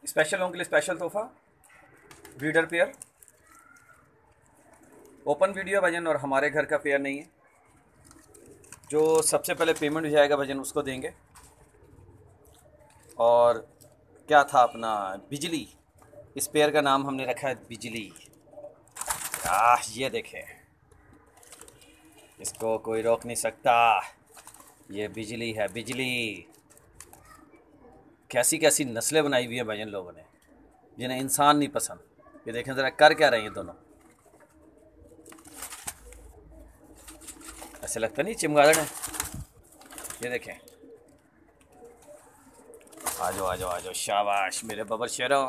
Special लोगों के लिए स्पेशल तोहफा ब्रीडर पेयर, ओपन वीडियो भाईजान, और हमारे घर का पेयर नहीं है। जो सबसे पहले पेमेंट हो जाएगा भाईजान उसको देंगे। और क्या था अपना बिजली, इस पेयर का नाम हमने रखा है बिजली। ये देखें, इसको कोई रोक नहीं सकता, ये बिजली है बिजली। कैसी कैसी नस्लें बनाई हुई हैं भाईजान लोगों ने, जिन्हें इंसान नहीं पसंद। ये देखें ज़रा कर क्या रहे हैं दोनों, ऐसे लगता नहीं चिमगादड़ है। ये देखें, आ जाओ आ जाओ आ जाओ, शाबाश मेरे बबर शेरों।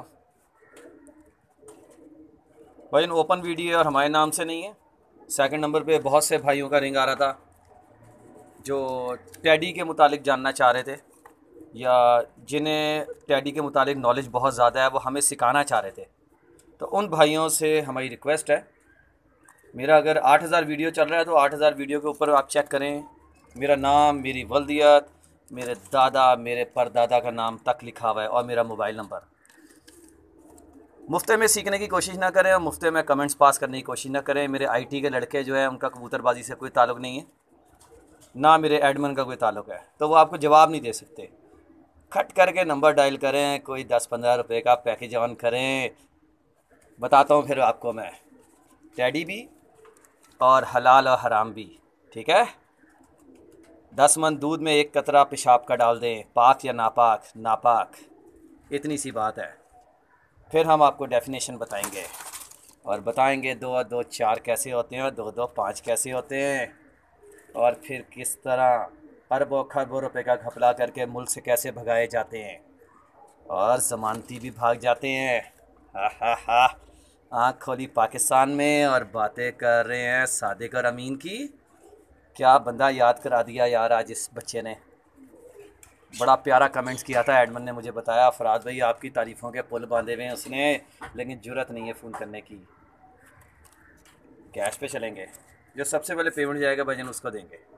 भाईजान ओपन वीडियो और हमारे नाम से नहीं है। सेकंड नंबर पे बहुत से भाइयों का रिंग आ रहा था जो टैडी के मुतालिक जानना चाह रहे थे, या जिन्हें टैडी के मुतालिक नॉलेज बहुत ज़्यादा है, वो हमें सिखाना चाह रहे थे। तो उन भाइयों से हमारी रिक्वेस्ट है, मेरा अगर 8000 वीडियो चल रहा है तो 8000 वीडियो के ऊपर आप चेक करें, मेरा नाम, मेरी वल्दियत, मेरे दादा, मेरे परदादा का नाम तक लिखा हुआ है, और मेरा मोबाइल नंबर। मुफ्त में सीखने की कोशिश ना करें और मुफ्त में कमेंट्स पास करने की कोशिश ना करें। मेरे आईटी के लड़के जो है उनका कबूतरबाजी से कोई ताल्लुक़ नहीं है, ना मेरे एडमिन का कोई ताल्लुक़ है, तो वो आपको जवाब नहीं दे सकते। खट करके नंबर डायल करें, कोई 10-15 रुपये का पैकेज ऑन करें। बताता हूँ फिर आपको मैं, टैडी भी और हलाल और हराम भी, ठीक है। 10 मन दूध में 1 कतरा पेशाब का डाल दें, पाक या नापाक, नापाक, इतनी सी बात है। फिर हम आपको डेफिनेशन बताएंगे और बताएंगे 2 और 2 4 कैसे होते हैं और 2 2 5 कैसे होते हैं, और फिर किस तरह अरबों खरबों रुपए का घपला करके मुल्क से कैसे भगाए जाते हैं और ज़मानती भी भाग जाते हैं। हा हा हा, आँख खोली पाकिस्तान में और बातें कर रहे हैं सादिक और अमीन की। क्या बंदा याद करा दिया यार आज इस बच्चे ने, बड़ा प्यारा कमेंट्स किया था। एडमन ने मुझे बताया, फराज भाई आपकी तारीफ़ों के पुल बांधे हुए हैं उसने, लेकिन जुर्रत नहीं है फ़ोन करने की। कैश पे चलेंगे, जो सबसे पहले पेमेंट जाएगा भाईजान उसको देंगे।